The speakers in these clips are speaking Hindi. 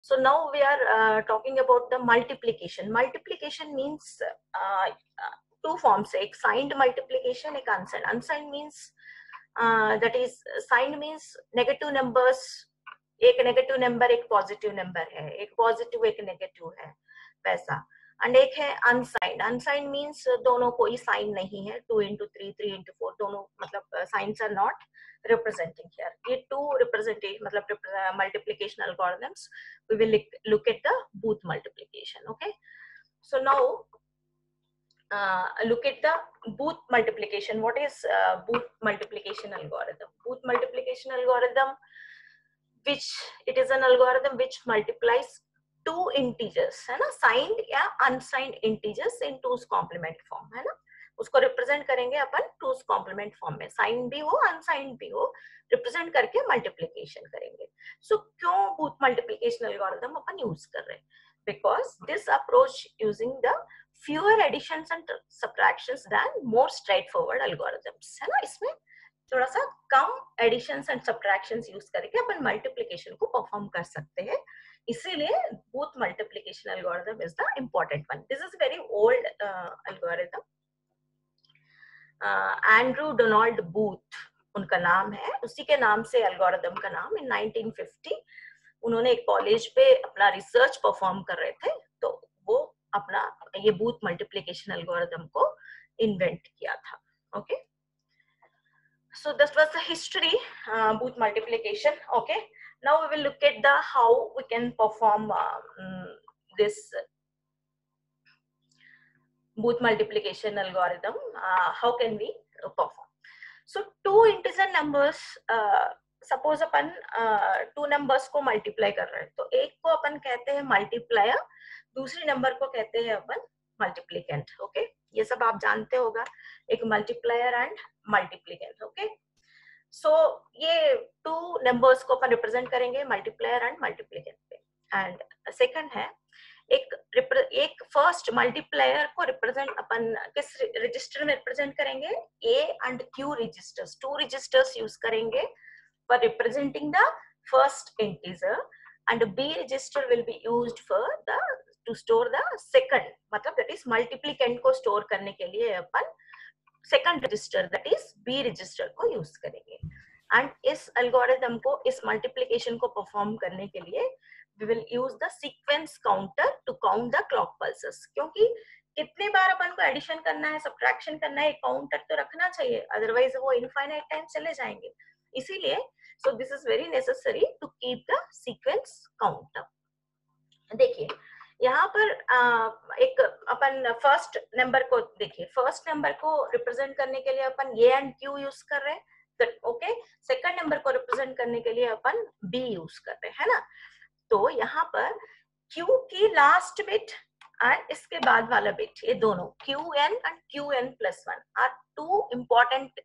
So now we are talking about the multiplication. Multiplication means two forms, एक signed multiplication, एक unsigned. Unsigned means that is, signed means negative numbers, एक नेगेटिव नंबर एक पॉजिटिव नंबर है, एक पॉजिटिव एक नेगेटिव है, वैसा. एंड एक है अनसाइंड. अनसाइंड मीन्स दोनों कोई साइन नहीं है, 2 into 3, 3 into 4, दोनों मतलब signs are not representing here. ये two representation मतलब multiplication algorithms. We will look at the Booth multiplication. Okay, so now look at the Booth multiplication. What is Booth multiplication algorithm? Booth multiplication algorithm, which it is an algorithm which multiplies two integers, है ना, signed या unsigned integers in twos complement form, है ना. उसको रिप्रेजेंट करेंगे अपन टूज कॉम्प्लीमेंट फॉर्म में, साइन भी हो अनसाइंड भी हो, रिप्रेजेंट करके मल्टीप्लिकेशन करेंगे. सो क्यों बूथ मल्टीप्लिकेशन एल्गोरिथम अपन यूज कर रहे हैं? Because this approach using the fewer additions and subtractions than more straightforward algorithms, है ना. इसमें थोड़ा सा कम एडिशंस एंड सब्ट्रैक्शंस यूज करके अपन मल्टीप्लिकेशन को परफॉर्म कर सकते हैं. इसीलिए Booth multiplication algorithm is the important one. This is very old algorithm. Andrew Donald Booth उनका नाम है, उसी के नाम से एल्गोरिथम का नाम. इन 1950 उन्होंने एक कॉलेज पे अपना रिसर्च परफॉर्म कर रहे थे, तो वो अपना ये बूथ मल्टीप्लिकेशन एल्गोरिथम को इन्वेंट किया था. Okay, so this was the history, booth multiplication. Okay, now we will look at the how we can perform this booth multiplication algorithm. How can we perform? So two integer numbers, suppose अपन two numbers को multiply कर रहे हैं, तो एक को अपन कहते हैं multiplier, दूसरी नंबर को कहते हैं अपन multiplicand. Okay, ये सब आप जानते होगा, एक multiplier and multiplicand. Okay, so ये टू नंबर्स को अपन रिप्रेजेंट करेंगे मल्टीप्लायर एंड मल्टीप्लिकेंट पे. एंड सेकंड है एक फर्स्ट मल्टीप्लायर को रिप्रेजेंट अपन किस रजिस्टर में रिप्रेजेंट करेंगे? A and Q registers, two registers use करेंगे for representing the first integer, and B register will be used for the to store the second, मतलब दैट इज मल्टीप्लिकेंट को स्टोर करने के लिए अपन second register that is B register को यूज करेंगे. एंड इस एल्गोरिथम को, इस मल्टीप्लिकेशन को परफॉर्म करने के लिए we will use the sequence counter to count the clock pulses. क्योंकि कितने बार अपन को एडिशन करना है, सब्ट्रैक्शन करना है, काउंटर तो रखना चाहिए, अदरवाइज वो इनफाइनाइट टाइम चले जाएंगे. इसीलिए so this is very necessary to keep the sequence counter. देखिए यहाँ पर एक अपन फर्स्ट नंबर को देखिए, फर्स्ट नंबर को रिप्रेजेंट करने के लिए अपन ए एंड क्यू यूज कर रहे हैं. ओके, सेकंड नंबर को रिप्रेजेंट करने के लिए अपन बी यूज कर रहे हैं, है ना. तो यहाँ पर Q की लास्ट बिट एंड इसके बाद वाला बिट, ये दोनों Qn and Qn+1 are two important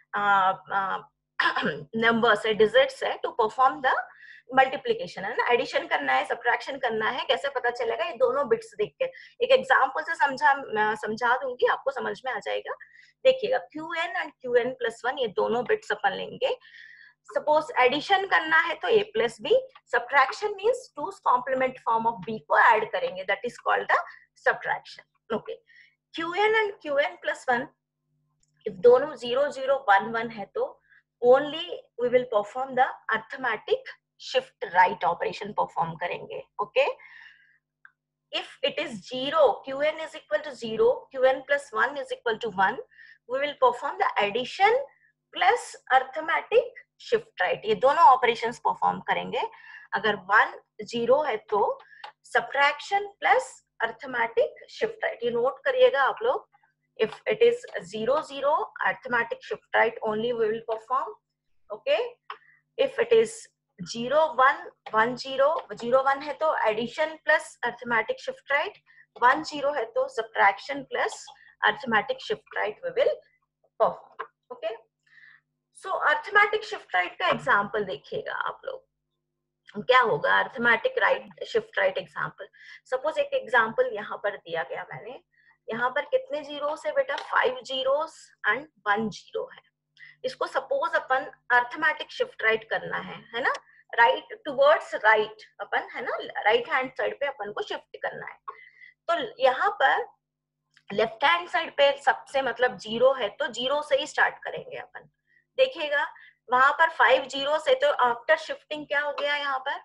numbers है, डिजिट्स है टू परफॉर्म द मल्टीप्लिकेशन, है ना. एडिशन करना है, सब्ट्रैक्शन करना है, कैसे पता चलेगा? ये दोनों बिट्स देख के. एक एग्जांपल से समझा दूंगी, आपको समझ में आ जाएगा. देखिएगा, Qn एंड Qn+1 ये दोनों बिट्स अपन लेंगे. सपोज एडिशन करना है तो a plus B, subtraction means two's complement form of b को ऐड करेंगे, that is called the subtraction. Okay, Qn and Qn+1 if दोनों 0 0 1 1 है तो only we will perform the arithmetic shift right operation perform करेंगे. Okay, if it is 0, Qn is equal to 0, Qn+1 is equal to 1, we will perform the addition plus arithmetic shift right. ये दोनों ऑपरेशंस परफॉर्म करेंगे. अगर 1 0 है तो subtraction plus arithmetic shift right. ये नोट करिएगा आप लोग. If it is 0 0, arithmetic shift right only we will perform. Okay, if it is 0 1 1 0 0 1 है तो addition plus arithmetic shift right, 1 0 है तो subtraction plus arithmetic shift right we will perform. Okay, so arithmetic shift right का एग्जांपल देखिएगा आप लोग. क्या होगा arithmetic right shift right example? Suppose एक एग्जांपल यहाँ पर दिया गया मैंने. यहाँ पर कितने जीरोस है बेटा? 5 जीरोस एंड 1 जीरो है. इसको सपोज अपन अर्थमेटिक शिफ्ट राइट करना है ना. राइट टुवर्ड्स राइट अपन है ना, राइट हैंड साइड पे अपन को शिफ्ट करना है। तो यहाँ पर लेफ्ट हैंड साइड पे सबसे मतलब 0 है तो 0 से ही स्टार्ट करेंगे अपन। देखिएगा वहां पर 5 जीरो से, तो आफ्टर शिफ्टिंग क्या हो गया, यहाँ पर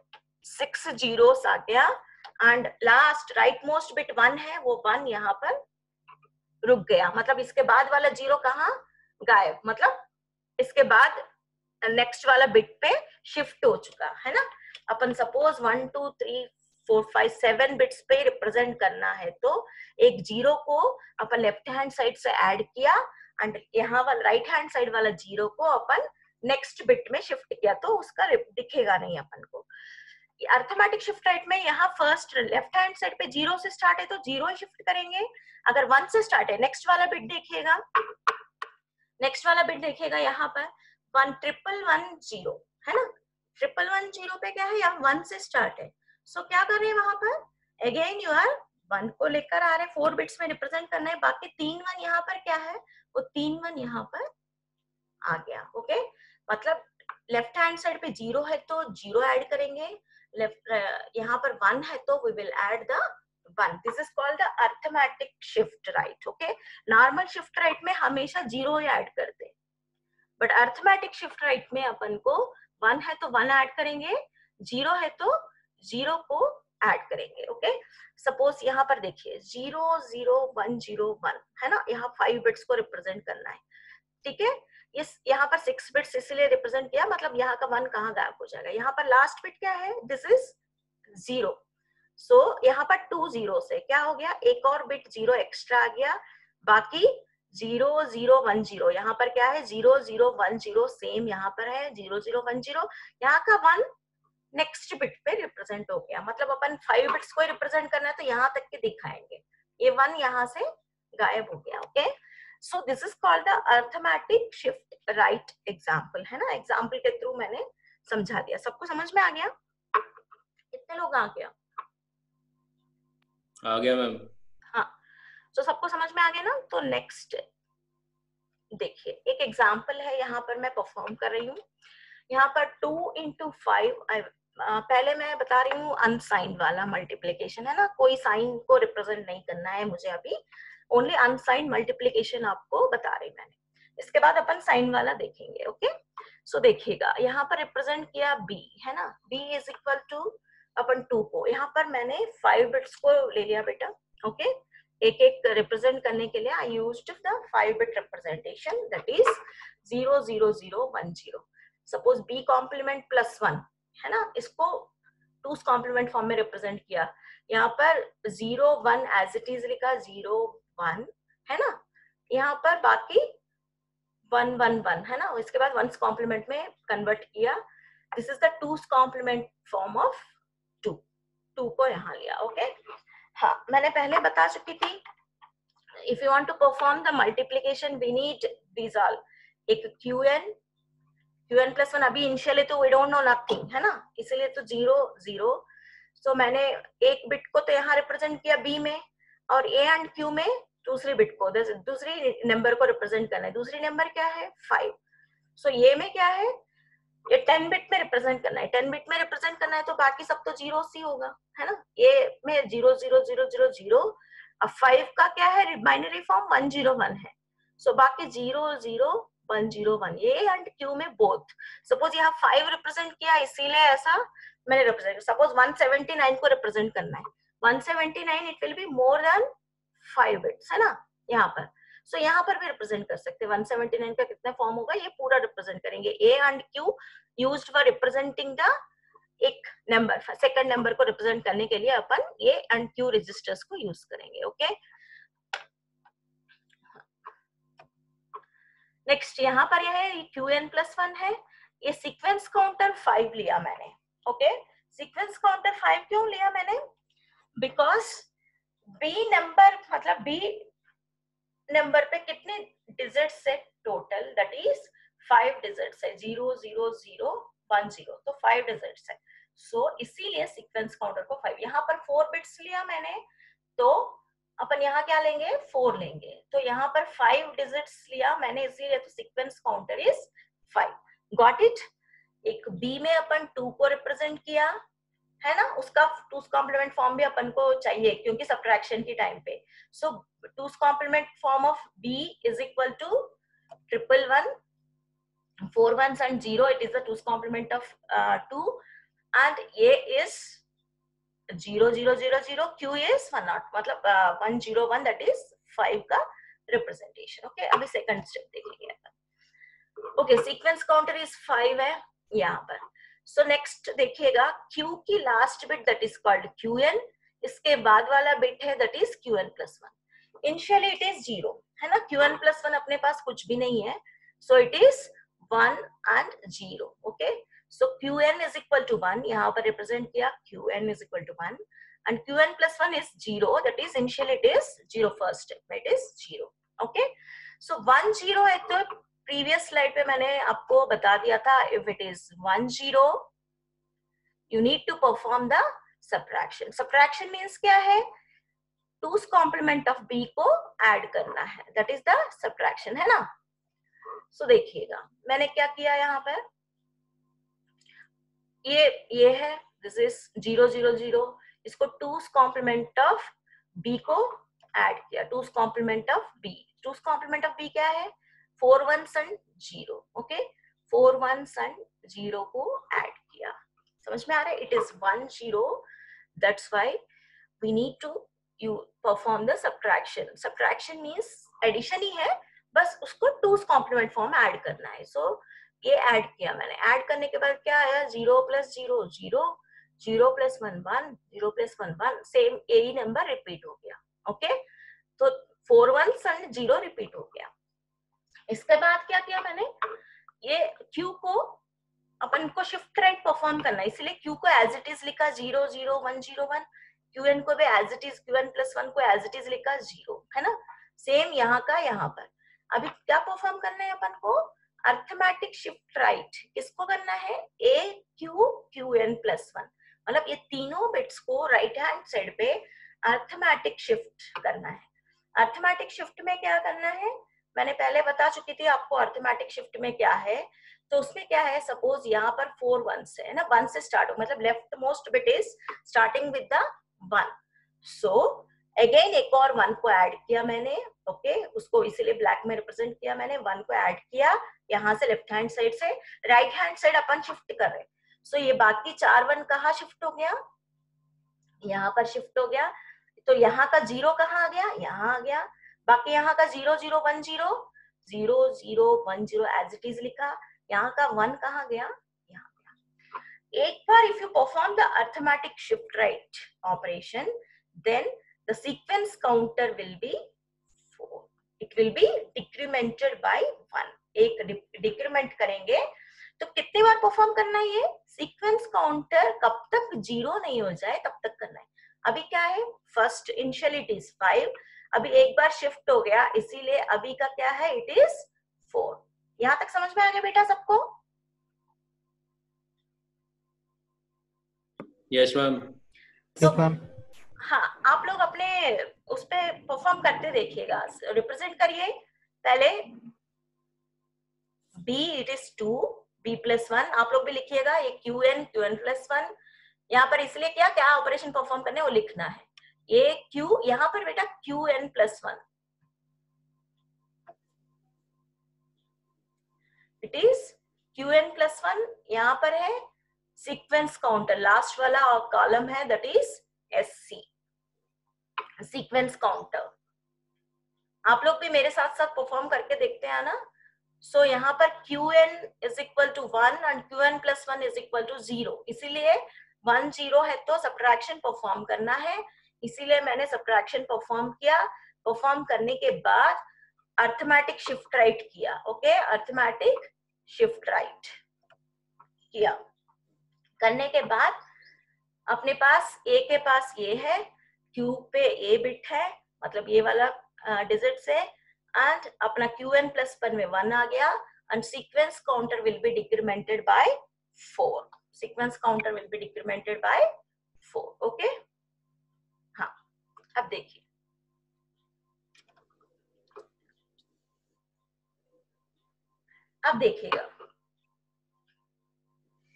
6 जीरोस आ गया and last right most bit 1 है, वो 1 यहाँ पर रुक गया। मतलब इसके बाद वाला 0 कहाँ गायब, मतलब इसके बाद नेक्स्ट वाला बिट पे शिफ्ट हो चुका है ना। अपन सपोज 1 2 3 4 5 7 बिट्स पे रिप्रेजेंट करना है तो एक 0 को अपन लेफ्ट हैंड साइड से ऐड किया एंड यहाँ वाला राइट हैंड साइड वाला 0 को अपन नेक्स्ट बिट में शिफ्ट किया, तो उसका दिखेगा नहीं अपन को। अर्थमेटिक शिफ्ट राइट में यहाँ फर्स्ट लेफ्ट हैंड साइड पे 0 से स्टार्ट है तो 0 ही शिफ्ट करेंगे। अगर 1 से स्टार्ट है, नेक्स्ट वाला बिट देखिएगा, नेक्स्ट वाला बिट देखिएगा यहाँ पर 1 ट्रिपल 1 0 है ना, ट्रिपल 1 0 पे क्या है, यहाँ 1 से स्टार्ट है। सो क्या कर रहे हैं वहां पर, अगेन यू आर 1 को लेकर आ रहे हैं, 4 बिट्स में रिप्रेजेंट करना है, बाकी 3 1 यहाँ पर क्या है, वो 3 1 यहाँ पर आ गया। ओके, मतलब लेफ्ट हैंड साइड पे 0 है तो 0 ऐड करेंगे, लेफ्ट यहाँ पर 1 है तो we will add the 1। This is called the arithmetic shift right. Okay, normal shift right में हमेशा 0 ही ऐड करते हैं, बट अर्थमेटिक शिफ्ट राइट में अपन को 1 है तो 1 ऐड करेंगे, 0 है तो 0 को ऐड करेंगे। ओके, सपोज यहाँ पर देखिए 0 0 1 0 1 है ना, यहाँ 5 बिट्स को रिप्रेजेंट करना है। ठीक है, इस यहाँ पर 6 बिट्स इसलिए रिप्रेजेंट किया, मतलब यहाँ का 1 कहाँ गायब हो जाएगा, यहाँ पर लास्ट बिट क्या है, दिस इज 0। सो यहाँ पर 2 0 से क्या हो गया, एक और बिट 0 एक्स्ट्रा आ गया, बाकी 0 0 1 0 यहाँ पर क्या है, 0 0 1 0 सेम यहाँ पर है, 0 0 1 0 यहाँ का 1 नेक्स्ट बिट पे रिप्रेजेंट हो गया। मतलब अपन 5 बिट्स को रिप्रेजेंट करना है तो यहाँ तक के दिखाएंगे, ये 1 यहाँ से गायब हो गया। Okay, so this is called the arithmetic shift right example है ना, एग्जाम्पल के थ्रू मैंने समझा दिया। सबको समझ में आ गया, कितने लोग आ गया, आ गया मैम। हाँ, तो सबको समझ में आ गया ना। तो नेक्स्ट देखिए एक एग्जाम्पल है, यहाँ पर मैं परफॉर्म कर रही हूँ, यहाँ पर 2 into 5 पहले मैं बता रही हूँ अनसाइंड वाला मल्टीप्लीकेशन है ना, कोई साइन को रिप्रेजेंट नहीं करना है मुझे अभी, ओनली अनसाइंड मल्टीप्लीकेशन आपको बता रही मैंने, इसके बाद अपन साइन वाला देखेंगे। ओके, सो देखिएगा यहाँ पर रिप्रेजेंट किया b है ना, b इज इक्वल टू अपन 2 को, यहाँ पर मैंने 5 बिट्स को ले लिया बेटा। ओके, एक एक रिप्रेजेंट करने के लिए I used the 5 bit representation, that is 0 0 0 1 0। Suppose b complement plus 1 है ना, इसको 2's कॉम्प्लीमेंट फॉर्म में रिप्रेजेंट किया, यहाँ पर 0 1 एज इट इज लिखा, 0 1 है ना, यहाँ पर बाकी 1 1 1 है ना, इसके बाद 1's कॉम्प्लीमेंट में कन्वर्ट किया, this is the 2's complement form of 2 को यहाँ लिया। ओके, हाँ मैंने पहले बता चुकी थी, if you want to perform the multiplication we need these all, एक qn प्लस 1, अभी इनिशियली तो वी डोंट नो नथिंग है ना, इसलिए तो 0 0, सो मैंने एक बिट को तो यहाँ रिप्रेजेंट किया b में, और a एंड q में दूसरी बिट को, दूसरी नंबर को रिप्रेजेंट करना है, दूसरी नंबर क्या है 5। सो ये में क्या है, ये 10 बिट में रिप्रेजेंट करना है, 10 बिट में रिप्रेजेंट करना है तो बाकी सब तो 0 ही होगा है ना, ये में 0 0 0 0 0, अब 5 का क्या है बाइनरी फॉर्म 1 0 1 है, सो बाकी 0 0 1 0 1, ये एंड q में बोथ। सपोज यहाँ 5 रिप्रेजेंट किया इसीलिए ऐसा मैंने रिप्रेजेंट, सपोज 179 को रिप्रेजेंट करना है, 179 it will be more than 5 bits है ना यहाँ पर, सो यहाँ पर भी रिप्रेजेंट कर सकते हैं, 179 का कितना फॉर्म होगा, ये पूरा रिप्रेजेंट करेंगे। a and q used for representing the एक नंबर, सेकंड नंबर को रिप्रेजेंट करने के लिए अपन a एंड q रजिस्टर्स को यूज करेंगे। ओके, नेक्स्ट यहाँ पर यह है qn प्लस 1 है, ये सीक्वेंस काउंटर 5 लिया मैंने। ओके, सीक्वेंस काउंटर 5 क्यों लिया मैंने, बिकॉज b नंबर मतलब b नंबर पे कितने डिजिट्स है टोटल, दैट इज 5 डिजिट्स है, 0 0 0 1 0, तो 5 डिजिट्स है, सो इसीलिए सीक्वेंस काउंटर को 5, यहाँ पर 4 बिट्स लिया मैंने तो अपन यहाँ क्या लेंगे 4 लेंगे, तो यहाँ पर 5 डिजिट्स लिया मैंने इसीलिए, तो sequence counter is 5। Got it, एक बी में अपन 2 को रिप्रेजेंट किया है ना, उसका 2's कॉम्प्लीमेंट फॉर्म भी अपन को चाहिए क्योंकि सब्ट्रैक्शन की टाइम पे. So 2's complement form of B is equal to 111, 4 ones and 0. It is the 2's complement of 2, and A is 0 0 0 0, Q is 1 0, मतलब 1 0 1, that is 5 का रिप्रेजेंटेशन. ओके, अभी सेकंड स्टेप देखेंगे अपन. ओके, सीक्वेंस काउंटर इज 5 है यहाँ पर. सो नेक्स्ट देखिएगा Q की last bit that is called Qn, इसके बाद वाला बिट है that is Qn plus 1. Initially it is 0 है ना, Qn प्लस 1 अपने पास कुछ भी नहीं है, so it is 1 and 0. Okay, so Qn is equal to 1, यहाँ पर रिप्रेजेंट किया Qn is equal to 1 and Qn plus 1 is 0, that is initially it is 0, first step it is 0. okay, so 1 0 है तो previous slide पे मैंने आपको बता दिया था, if it is 1 0 you need to perform the subtraction. subtraction means क्या है, 2's complement of b को add करना है, that is the subtraction, है ना. सो देखिएगा मैंने क्या किया यहाँ पर, ये है दिस इज 0 0 0, इसको 2's complement of b को ऐड किया, 2's complement of b. 2's complement of b क्या है, 4 ones and 0. Okay, 4 ones and 0 को ऐड किया, समझ में आ रहा है. It is 1 0, that's why we need to you perform the subtraction. Subtraction means addition ही है, बस उसको 2's complement फॉर्म ऐड करना है. सो ये ऐड किया मैंने, ऐड करने के बाद क्या आया, 0 प्लस 0 0, 0 प्लस 1 1, 0 प्लस 1 1, सेम यही नंबर रिपीट हो गया. ओके, तो 4 ones and 0 रिपीट हो गया. इसके बाद क्या किया मैंने, ये Q को अपन को शिफ्ट राइट परफॉर्म करना है, इसलिए Q को एज इट इज लिखा 0 0 1 0 1, Qn को भी as it is, Qn plus 1 को एज इट इज लिखा 0, है ना. सेम यहाँ का यहाँ पर. अभी क्या परफॉर्म करना है अपन को, अर्थमेटिक शिफ्ट राइट. किसको करना है, A Q Qn प्लस 1, मतलब ये तीनों बिट्स को राइट हैंड साइड पे अर्थमेटिक शिफ्ट करना है. अर्थमेटिक शिफ्ट में क्या करना है, मैंने पहले बता चुकी थी आपको अर्थमेटिक शिफ्ट में क्या है. तो उसमें क्या है, सपोज यहाँ पर 4 ones है ना, 1 से स्टार्ट हो, मतलब left most bit is starting with the 1. So again एक और 1 को ऐड किया मैंने. ओके, उसको इसीलिए ब्लैक में रिप्रेजेंट किया मैंने. 1 को ऐड किया यहाँ से लेफ्ट हैंड साइड से, राइट हैंड साइड अपन शिफ्ट कर रहे. सो ये बाकी 4 1 कहाँ शिफ्ट हो गया, यहाँ पर शिफ्ट हो गया. तो यहाँ का 0 कहाँ आ गया, यहाँ आ गया. बाकी यहाँ का 0 0 1 0, 0 0 1 0 एज इट इज लिखा. यहाँ का 1 कहाँ गया, यहाँ गया. एक बार if you perform the arithmetic shift right operation, then the sequence counter will be 4. It will be decremented by 1. एक डिक्रीमेंट करेंगे तो कितनी बार परफॉर्म करना है, ये सीक्वेंस काउंटर कब तक 0 नहीं हो जाए तब तक करना है. अभी क्या है, फर्स्ट इनिशियली इट इज 5, अभी एक बार शिफ्ट हो गया, इसीलिए अभी का क्या है, इट इज 4. यहां तक समझ में आ गया बेटा सबको? Yes ma'am. Yes ma'am. हाँ, आप लोग अपने उस पे परफॉर्म करते देखिएगा. रिप्रेजेंट करिए पहले b, it is 2, b plus 1. आप लोग भी लिखिएगा ये Qn Qn प्लस 1. यहाँ पर इसलिए क्या क्या ऑपरेशन परफॉर्म करने वो लिखना है. ये Q यहाँ पर बेटा Qn plus 1, it is Qn plus 1. यहाँ पर है सीक्वेंस काउंटर, लास्ट वाला कॉलम है that is SC, sequence counter. आप लोग भी मेरे साथ साथ परफॉर्म करके देखते हैं ना. सो यहाँ पर Qn is equal to 1 and Qn plus 1 is equal to 0, इसीलिए 1 0 है तो सब्ट्रैक्शन परफॉर्म करना है, इसीलिए मैंने सब्ट्रैक्शन परफॉर्म किया. परफॉर्म करने के बाद अर्थमेटिक शिफ्ट राइट किया. ओके, अर्थमेटिक शिफ्ट राइट किया. करने के बाद अपने पास A के पास ये है, Q पे A बिट है, मतलब ये वाला डिजिट से, एंड अपना Qn प्लस 1 में 1 आ गया, and sequence counter will be decremented by 4. Sequence counter will be decremented by 4. Okay, हाँ अब देखिए, अब देखिएगा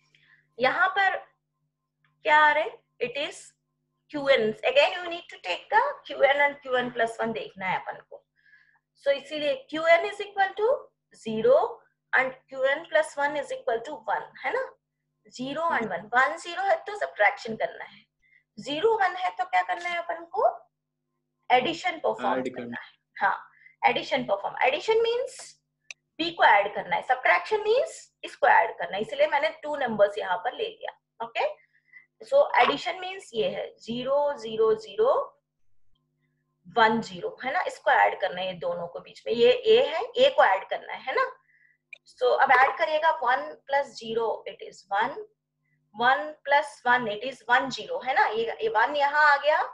Qn, again you need to take the Qn and Qn plus 1 देखना है अपन को. So इसीलिए Qn is equal to 0 and Qn plus 1 is equal to 1, है ना. 0 and 1, 1 0 है तो सब्ट्रैक्शन करना है, 0 1 है तो क्या करना है अपन को, एडिशन परफॉर्म करना है. हाँ, addition perform. Addition means b को ऐड करना है, सब्ट्रैक्शन मींस इसको ऐड करना है, इसलिए मैंने 2 नंबर्स यहाँ पर ले लिया. ओके, सो एडिशन मींस ये है 0 0 0 1 0, है ना. इसको ऐड करना है, ये दोनों को बीच में, ये a है, a को ऐड करना है ना. सो अब ऐड करिएगा, 1 plus 0 it is 1, 1 plus 1 it is 1 0, है ना. ये 1 यहाँ आ गया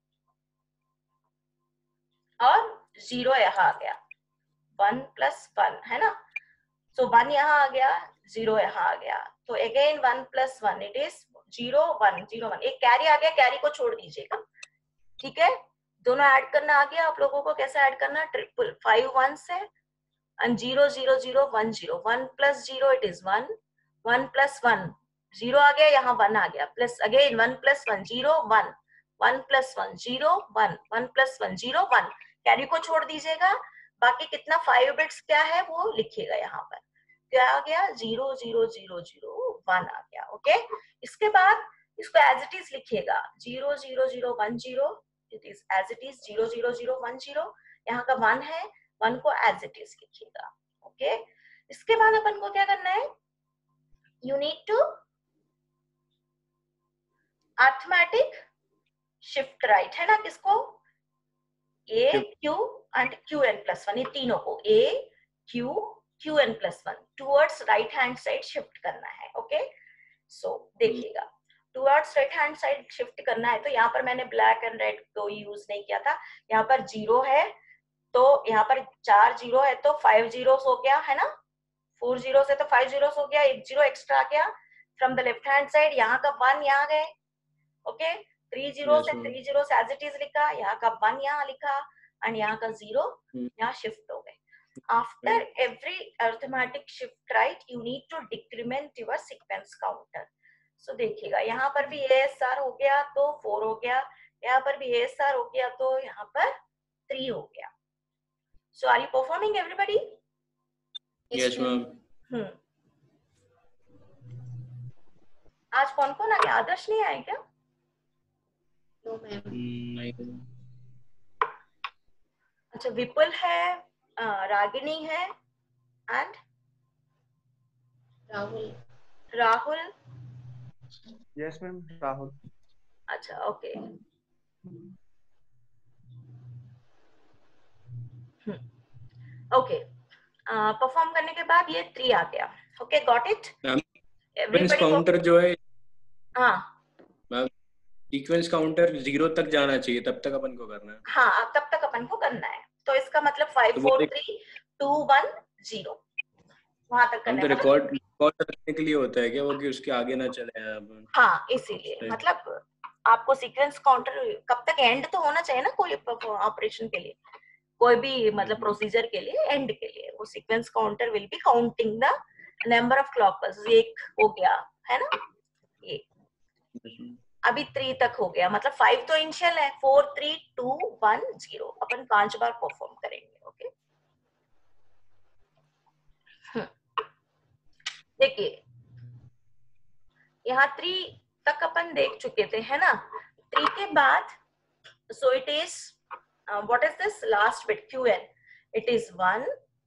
और 0 यहाँ आ गया, 1 plus 1, है ना. सो 1 यहाँ आ गया, 0 यहाँ आ गया, तो अगेन 1 plus 1 इट इज 0 1 0 1. एक कैरी आ गया, कैरी को छोड़ दीजिएगा. ठीक है, दोनों ऐड करना आ गया आप लोगों को. कैसे ऐड करना, ट्रिपल 5 1 से and 0 0 0 1 0, 1 plus 0 it is 1, 1 plus 1 0 आ गया, यहाँ 1 आ गया, plus again 1 plus 1 0 1, 1 plus 1 0 1, 1 plus 1 0 1. Carry को छोड़ दीजिएगा, बाकी कितना 5 बिट्स क्या है वो लिखिएगा. यहाँ पर क्या आ गया, 0 0 0 0 1 आ गया. ओके, इसके बाद इसको एज इट इज लिखिएगा, 0 0 0 1 0, it is as it is 0 0 0 1 0. यहाँ का 1 है, 1 को एज इट इज लिखिएगा. ओके, इसके बाद अपन को क्या करना है, you need to arithmetic shift right, है ना. किसको, a q and qn plus 1, ये तीनों को a q qn plus 1 towards right hand side shift करना है. ओके, सो देखिएगा, towards right hand side shift करना है. तो यहाँ पर मैंने ब्लैक एंड रेड को यूज नहीं किया था. यहाँ पर 0 है तो यहाँ पर 4 0 है तो 5 zeros हो गया, है ना. 4 zeros है तो 5 zeros हो गया, 1 0 एक्स्ट्रा आ गया from the left hand side. यहाँ का 1 यहाँ गए. ओके, 3 zeros है, 3 zeros एज इट इज लिखा, यहाँ का 1 यहाँ लिखा एंड यहाँ का 0 यहाँ शिफ्ट हो गए. After every arithmetic shift right you need to decrement your sequence counter. So देखिएगा, यहाँ पर भी ASR हो गया तो 4 हो गया, यहाँ पर भी ASR हो गया तो यहाँ पर 3 हो गया. So are you performing everybody? Yes ma'am. आज कौन कौन आ गया, आदर्श नहीं आए क्या? No ma'am. नहीं. अच्छा, विपुल है, रागिनी है and Rahul. Yes ma'am, Rahul. अच्छा, ओके. ओके, परफॉर्म करने के बाद ये 3 आ गया. Okay, got it. Sequence counter जो है, हाँ मैम सीक्वेंस काउंटर 0 तक जाना चाहिए, तब तक अपन को करना है. हाँ, तब तक अपन को करना है. तो इसका मतलब 5 4 3 2 1 0 वहां तक करना है. तो रिकॉर्ड करने के लिए होता है क्या वो, कि उसके आगे ना चले अपन? हाँ, इसीलिए मतलब आपको सीक्वेंस काउंटर कब तक एंड तो होना चाहिए ना कोई ऑपरेशन के लिए, कोई भी मतलब प्रोसीजर के लिए, एंड के लिए वो sequence counter will be counting the number of clock pulse. 1 हो गया, है ना. ये अभी 3 तक हो गया, मतलब 5 तो इनिशियल है. 4 3 2 1 0 अपन 5 बार परफॉर्म करेंगे. ओके, देखिए यहाँ 3 तक अपन देख चुके थे, है ना. 3 के बाद so it is what is this last bit, qn, it is 1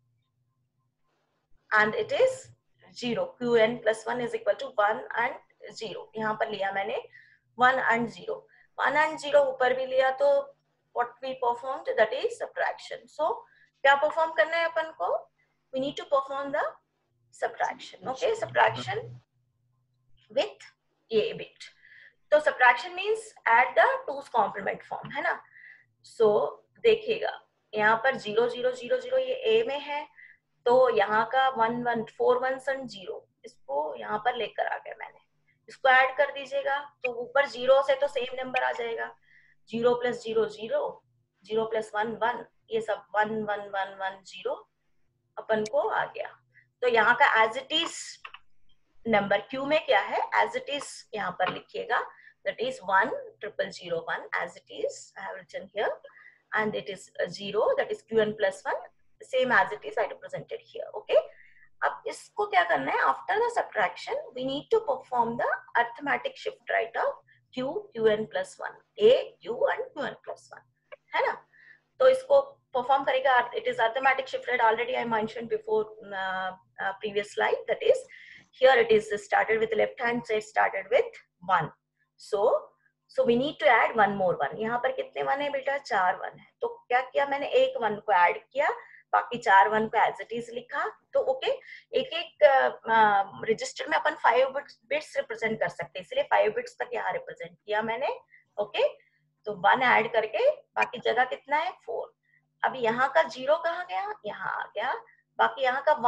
and it is 0. qn plus 1 is equal to 1 and 0. यहाँ पर लिया मैंने 1 and 0, 1 and 0 ऊपर भी लिया, तो what we performed, that is subtraction. So क्या perform करना है अपन को, we need to perform the subtraction. Okay, subtraction with a bit. तो subtraction means add the 2's complement form, है ना. सो देखिएगा, यहाँ पर 0 0 0 0 ये A में है, तो यहाँ का 1 1 4 1 0 इसको यहाँ पर लेकर आ गया मैंने. इसको ऐड कर दीजिएगा, तो ऊपर 0 से तो सेम नंबर आ जाएगा. 0 plus 0 0, 0 plus 1 1, ये सब 1 1 1 1 0 अपन को आ गया. तो यहाँ का as it is number Q में क्या है, एज इट इज यहाँ पर लिखिएगा. that is 10001 as it is. I have written here, and it is 0, that is qn plus 1, same as it is I represented here. Okay, अब इसको क्या करना है? After the subtraction we need to perform the arithmetic shift right of q qn plus 1, a q and qn plus 1, है ना? तो इसको perform करेगा. It is arithmetic shift right, already I mentioned before previous slide. That is, here it is started with left hand side, started with 1, so we need to add one more 1. यहाँ पर कितने 1 है बेटा? 4 1 है. तो क्या किया मैंने? एक 1 को ऐड किया, बाकी 4 1 को एज इट इज लिखा. तो ओके, एक एक रजिस्टर में अपन 5 बिट्स रिप्रेजेंट कर सकते हैं, इसलिए 5 बिट्स तक यहाँ रिप्रेजेंट किया मैंने. ओके, तो 1 ऐड करके बाकी जगह कितना है? 4. अब यहाँ का 0 कहाँ गया? यहाँ आ गया. बाकी यहाँ का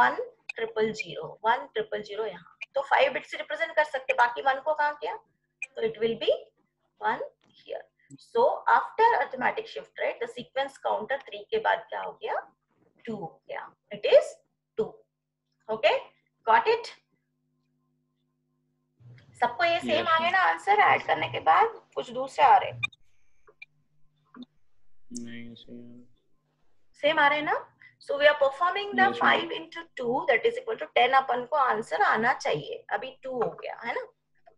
10001 यहाँ, तो 5 बिट्स रिप्रेजेंट कर सकते, बाकी 1 को कहाँ किया? तो it will be 1 here. So after arithmetic shift right, the sequence counter 3 के बाद क्या हो गया? 2 हो गया. It is 2. Okay, got it? सबको ये सेम आ गया ना आंसर? ऐड करने के बाद कुछ दूसरे आ रहे? नहीं, सेम आ रहे ना? So we are performing the 5 into 2, that is equal to 10. अपन को आंसर आना चाहिए. अभी 2 हो गया है ना?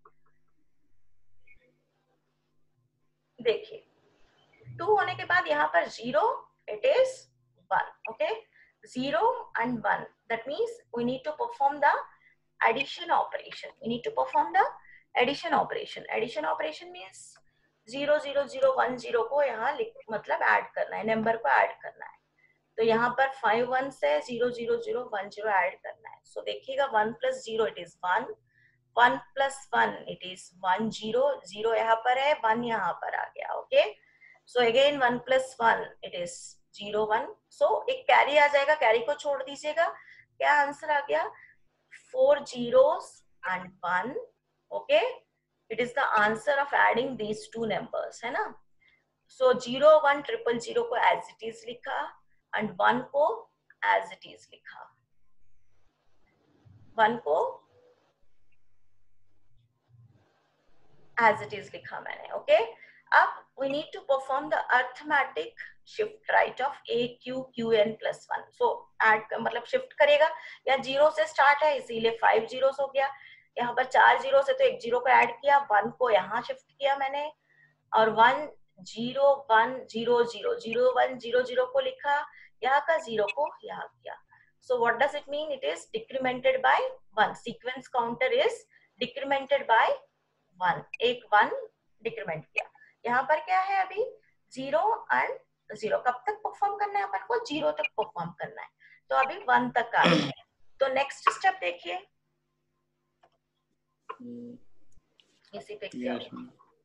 देखिए 2 होने के बाद यहाँ पर 0, it is 1. Okay, 0 and 1, that means we need to perform the addition operation. We need to perform the addition operation. Addition operation means 0 0 0 1 0 को यहाँ मतलब ऐड करना है, नंबर को ऐड करना है. तो यहाँ पर 5 1 से 0 0 0 1 0 ऐड करना है. सो देखिएगा 1 plus 0 it is 1, 1 plus 1 it is 1 0, 0 यहाँ पर है, 1 यहाँ पर आ गया. Okay, so again 1 plus 1 it is 0 1. So एक कैरी आ जाएगा, कैरी को छोड़ दीजिएगा. क्या आंसर आ गया? 4 zeros and 1. Okay, it is the answer of adding these two numbers, है ना? सो 0 1 0 0 को एज इट इज लिखा एंड 1 को एज इट इज लिखा. 1 को as it is लिखा मैंने. ओके, अब we need to perform the arithmetic shift right of a q qn plus 1. so add मतलब shift करेगा. या 0 से स्टार्ट है इसीलिए 5 zeros हो गया. यहाँ पर 4 0 से तो एक 0 को ऐड किया, 1 को यहाँ शिफ्ट किया मैंने और 1 0 1 0 0 0 1 0 0 को लिखा, यहाँ का 0 को यहाँ किया. so what does it mean? it is decremented by 1. sequence counter is decremented by 1. एक 1 डिक्रीमेंट किया. यहाँ पर क्या है? अभी 0 एंड 0. कब तक परफॉर्म करना है अपन को? 0 तक परफॉर्म करना है. तो अभी 1 तक आ गया है. तो नेक्स्ट स्टेप देखिए, इसी पे क्या होगा?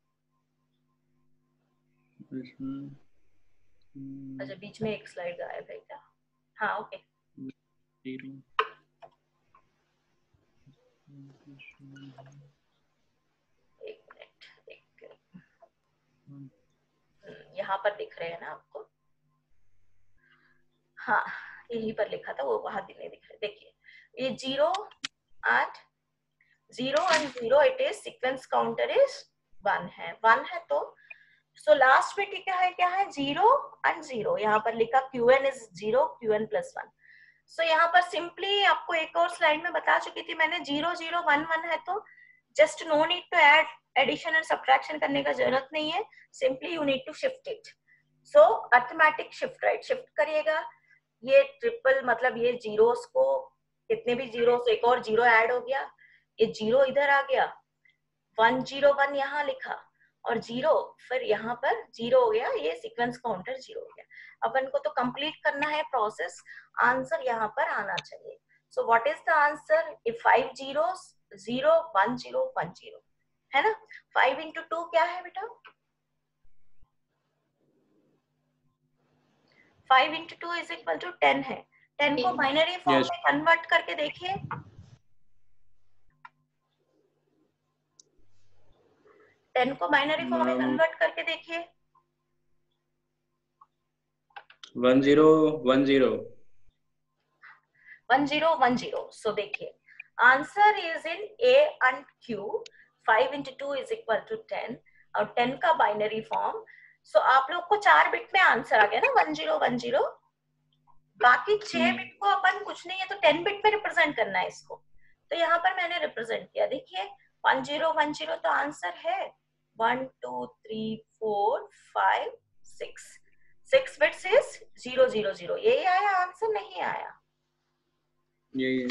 अच्छा, बीच में एक स्लाइड गायब है क्या? हाँ, ओके. यहाँ पर दिख रहे हैं ना आपको? हाँ, यहीं पर लिखा था, वो वहां नहीं दिख रहे. देखिए ये 0 and 0 it is sequence counter is 1 है. 1 है तो सो लास्ट में क्या है? 0 and 0. यहाँ पर लिखा qn is 0 qn plus 1. So यहाँ पर सिंपली आपको एक और स्लाइड में बता चुकी थी मैंने, 0 0 1 1 है तो just no need to add addition and subtraction करने का जरूरत नहीं है. Simply you need to shift it. So arithmetic shift right, shift करिएगा. ये ट्रिपल मतलब ये जीरोस को, कितने भी जीरोस, एक और 0 ऐड हो गया, ये 0 इधर आ गया, 1 0 1 यहाँ लिखा और 0 फिर यहाँ पर 0 हो गया. ये सीक्वेंस काउंटर 0 हो गया. अपन को तो कंप्लीट करना है प्रोसेस, आंसर यहाँ पर आना चाहिए. So what is the answer? 5 zeros 0 1 0 1 0 है ना? 5 into 2 क्या है बेटा? 5 into 2 is equal to 10 है. 10 को बाइनरी फॉर्म में कन्वर्ट करके देखिए. 10 को बाइनरी फॉर्म में कन्वर्ट करके देखिए. 1 0 1 0 1 0 1 0. सो देखिए answer is in A and Q. 5 into 2 is equal to 10 और 10 का बाइनरी फॉर्म. सो आप लोग को 4 बिट में आंसर आ गया ना 1010. बाकी 6 बिट को अपन कुछ नहीं है तो 10 बिट में रिप्रेजेंट करना है इसको. तो यहाँ पर मैंने रिप्रेजेंट किया. देखिए 1010 तो आंसर है 1 2 3 4 5 6. 6 बिट्स इज 000. यही आया आंसर, नहीं आया? ये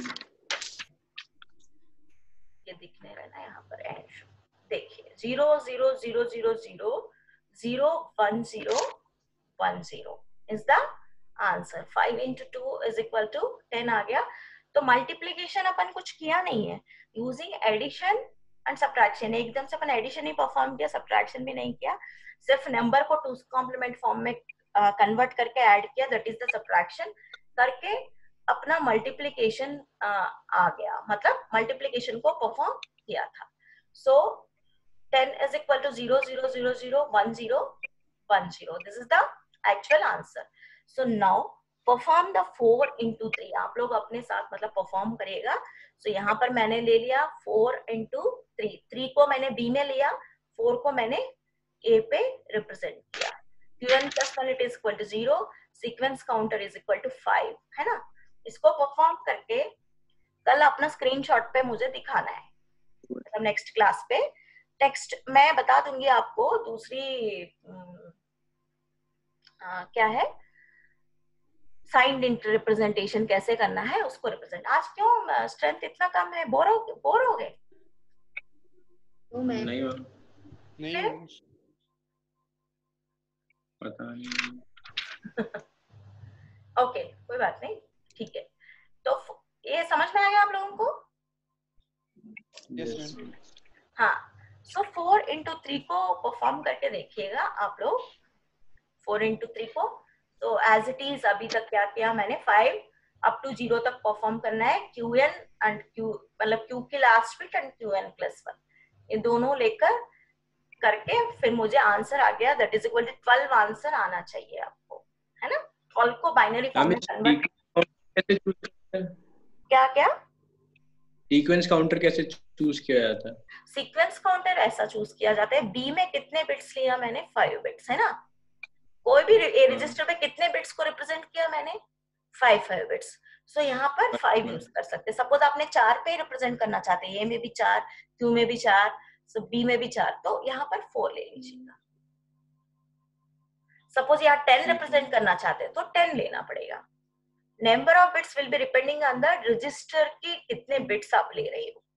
दिखने रहना यहाँ पर एंड. देखिए 0 0 0 0 0 0 1 0 1 0 is the answer. 5 into 2 is equal to 10 आ गया. तो मल्टीप्लीकेशन अपन कुछ किया नहीं है. यूजिंग एडिशन एंड सब्ट्रैक्शन, एकदम से अपन एडिशन ही परफॉर्म किया, सब्ट्रैक्शन भी नहीं किया. सिर्फ नंबर को टू कॉम्प्लीमेंट फॉर्म में कन्वर्ट करके ऐड किया, दैट इज द सब्ट्रैक्शन. करके अपना मल्टीप्लीकेशन आ गया, मतलब मल्टीप्लीकेशन को परफॉर्म किया था. सो 10 is equal to 0 0 0 0 1 0 1 0. This is the actual answer. So now perform the 4 into 3. आप लोग अपने साथ मतलब परफॉर्म करिएगा. So यहाँ पर मैंने ले लिया 4 into 3. 3 को मैंने B में लिया, 4 को मैंने A पे रिप्रेजेंट किया. Qn plus 1 it is equal to 0. Sequence counter is equal to 5. है ना? इसको परफॉर्म करके कल अपना स्क्रीनशॉट पे मुझे दिखाना है, मतलब नेक्स्ट क्लास पे. टेक्स्ट मैं बता दूंगी आपको. दूसरी क्या है, साइंड रिप्रेजेंटेशन कैसे करना है उसको रिप्रेजेंट. आज क्यों स्ट्रेंथ इतना कम है? बोर हो गए? नहीं हो, नहीं पता नहीं. ओके कोई बात नहीं, ठीक है. तो ये समझ में आ गया आप लोगों को? Yes ma'am. हाँ. सो 4 into 3 को परफॉर्म करके देखिएगा आप लोग. 4 into 3 को तो एज इट इज अभी तक क्या किया मैंने, 5 up to 0 तक परफॉर्म करना है. Qn and Q मतलब Q की last bit and Qn plus 1 ये दोनों लेकर करके फिर मुझे आंसर आ गया, that is equal to 12 answer आना चाहिए आपको, है ना? 12 को बाइनरी फॉर्म में कन्वर्ट. क्या क्या सीक्वेंस काउंटर कैसे चूज किया जाता है? सीक्वेंस काउंटर ऐसा चूज किया जाता है. बी में कितने बिट्स लिया मैंने? 5 बिट्स, है ना? कोई भी ए रजिस्टर पे कितने बिट्स को रिप्रेजेंट किया मैंने? 5 बिट्स. सो यहाँ पर 5 यूज कर सकते. सपोज आपने 4 पे रिप्रेजेंट करना चाहते हैं, ए में भी 4, क्यू में भी 4, सो बी में भी 4, तो यहाँ पर 4 ले लीजिएगा. सपोज यहाँ 10 रिप्रेजेंट करना चाहते हैं तो 10 लेना पड़ेगा. Number of bits will be depending on the register की कितने बिट्स आप ले रहे हो.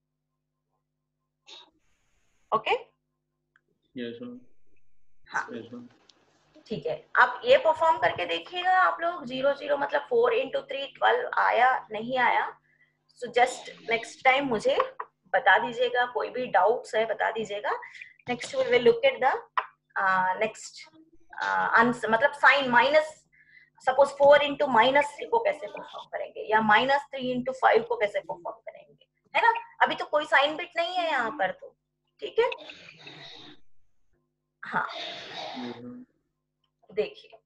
Okay yes ma'am. हाँ यस मैम. ठीक है. आप ये परफॉर्म करके देखिएगा आप लोग. 0 0 मतलब 4 into 3 12 आया नहीं आया. सो जस्ट नेक्स्ट टाइम मुझे बता दीजिएगा. कोई भी डाउट्स है बता दीजिएगा. Next we will look at the next answer, मतलब साइन माइनस. सपोज 4 into -3 को कैसे परफॉर्म करेंगे, या -3 into 5 को कैसे परफॉर्म करेंगे, है ना? अभी तो कोई साइन बिट नहीं है यहाँ पर, तो ठीक है. हाँ देखिए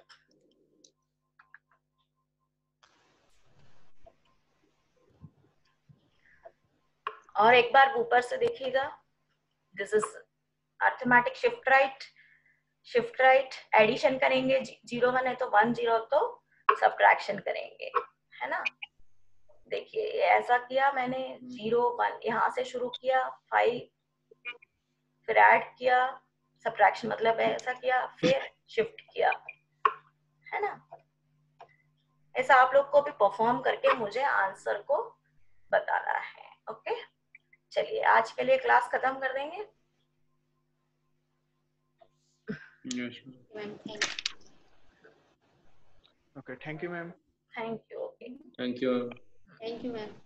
और एक बार ऊपर से देखिएगा. This is arithmetic shift right addition करेंगे. 0 1 है तो 1 0, तो सब्ट्रैक्शन करेंगे, है ना? देखिए ऐसा किया मैंने. 0 1 यहाँ से शुरू किया, 5 फिर ऐड किया, सब्ट्रैक्शन मतलब ऐसा किया, फिर शिफ्ट किया, है ना? ऐसा आप लोग को भी परफॉर्म करके मुझे आंसर को बताना है. ओके चलिए आज के लिए क्लास खत्म कर देंगे. Yes ma'am okay thank you ma'am. Thank you. Okay thank you. Thank you ma'am.